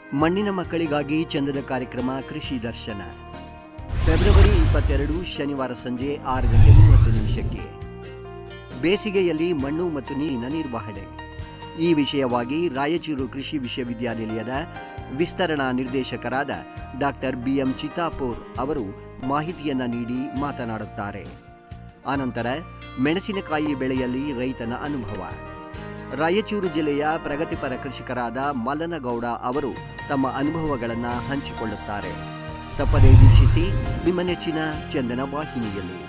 ಮಣ್ಣಿನ ಮಕ್ಕಳಿಗಾಗಿ ಚಂದದ ಕಾರ್ಯಕ್ರಮ ಕೃಷಿದರ್ಶನ ಫೆಬ್ರವರಿ 22 ಶನಿವಾರ ಸಂಜೆ 6:30 ಬೇಸಿಗೆಯಲ್ಲಿ ಮಣ್ಣು ಮತ್ತು ನೀರಿನ ನಿರ್ವಹಣೆ ಈ ವಿಷಯವಾಗಿ ರಾಯಚೂರು ಕೃಷಿ ವಿಶ್ವವಿದ್ಯಾನಿಲಯದ ವಿಸ್ತರಣಾ ನಿರ್ದೇಶಕರಾದ ಡಾಕ್ಟರ್ BM ಚಿತ್ತಾಪುರ್ ಅವರು ಮಾಹಿತಿಯನ್ನು ನೀಡಿ ಮಾತನಾಡುತ್ತಾರೆ. ಆನಂತರ ಮೆಣಸಿನಕಾಯಿ ಬೆಳೆಯಲ್ಲಿ ರೈತನ ಅನುಭವ. ರಾಯಚೂರು ಜಿಲ್ಲೆಯ ಪ್ರಗತಿಪರ ಕೃಷಿಕರಾದ ಮಲ್ಲನಗೌಡ ಅವರು ತಮ್ಮ ಅನುಭವಗಳನ್ನು ಹಂಚಿಕೊಳ್ಳುತ್ತಾರೆ. ತಪ್ಪದೇ ವೀಕ್ಷಿಸಿ ನಿಮ್ಮ ನೆಚ್ಚಿನ ಚಂದನ ವಾಹಿನಿಯಲ್ಲಿ.